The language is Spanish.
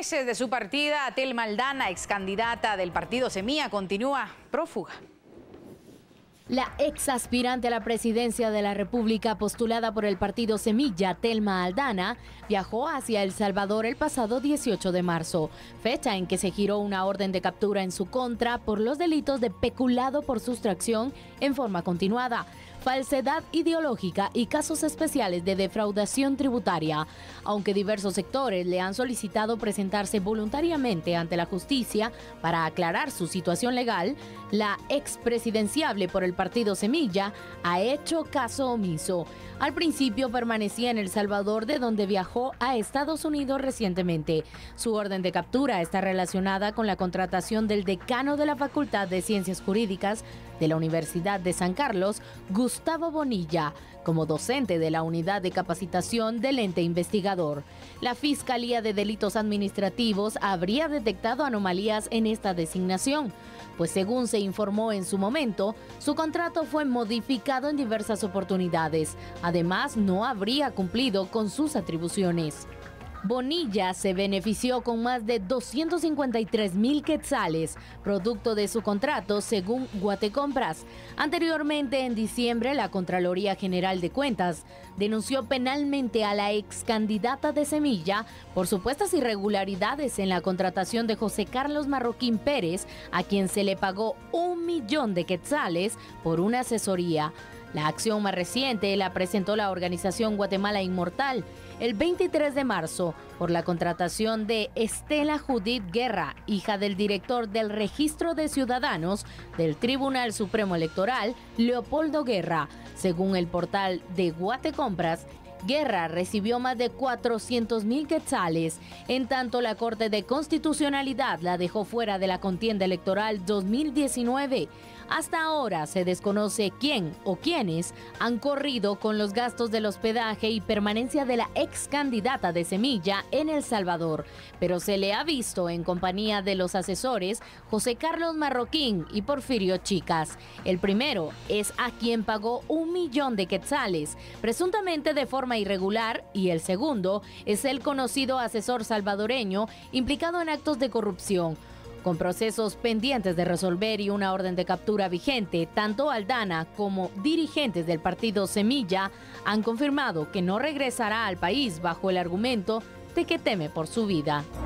meses de su partida, Telma Aldana, ex candidata del partido Semilla, continúa prófuga. La ex aspirante a la presidencia de la República postulada por el partido Semilla, Telma Aldana, viajó hacia El Salvador el pasado 18 de marzo, fecha en que se giró una orden de captura en su contra por los delitos de peculado por sustracción en forma continuada, falsedad ideológica y casos especiales de defraudación tributaria. Aunque diversos sectores le han solicitado presentarse voluntariamente ante la justicia para aclarar su situación legal, la expresidenciable por el partido Semilla ha hecho caso omiso. Al principio permanecía en El Salvador, de donde viajó a Estados Unidos recientemente. Su orden de captura está relacionada con la contratación del decano de la Facultad de Ciencias Jurídicas de la Universidad de San Carlos, Gustavo Bonilla, como docente de la unidad de capacitación del ente investigador. La Fiscalía de Delitos Administrativos habría detectado anomalías en esta designación, pues según se informó en su momento, su contrato fue modificado en diversas oportunidades. Además, no habría cumplido con sus atribuciones. Bonilla se benefició con más de 253,000 quetzales, producto de su contrato, según Guatecompras. Anteriormente, en diciembre, la Contraloría General de Cuentas denunció penalmente a la ex candidata de Semilla por supuestas irregularidades en la contratación de José Carlos Marroquín Pérez, a quien se le pagó 1 millón de quetzales por una asesoría. La acción más reciente la presentó la organización Guatemala Inmortal el 23 de marzo por la contratación de Estela Judith Guerra, hija del director del Registro de Ciudadanos del Tribunal Supremo Electoral, Leopoldo Guerra. Según el portal de Guatecompras, Guerra recibió más de 400,000 quetzales. En tanto, la Corte de Constitucionalidad la dejó fuera de la contienda electoral 2019. Hasta ahora se desconoce quién o quiénes han corrido con los gastos del hospedaje y permanencia de la ex candidata de Semilla en El Salvador, pero se le ha visto en compañía de los asesores José Carlos Marroquín y Porfirio Chicas. El primero es a quien pagó 1 millón de quetzales, presuntamente de forma irregular, y el segundo es el conocido asesor salvadoreño implicado en actos de corrupción. Con procesos pendientes de resolver y una orden de captura vigente, tanto Aldana como dirigentes del partido Semilla han confirmado que no regresará al país bajo el argumento de que teme por su vida.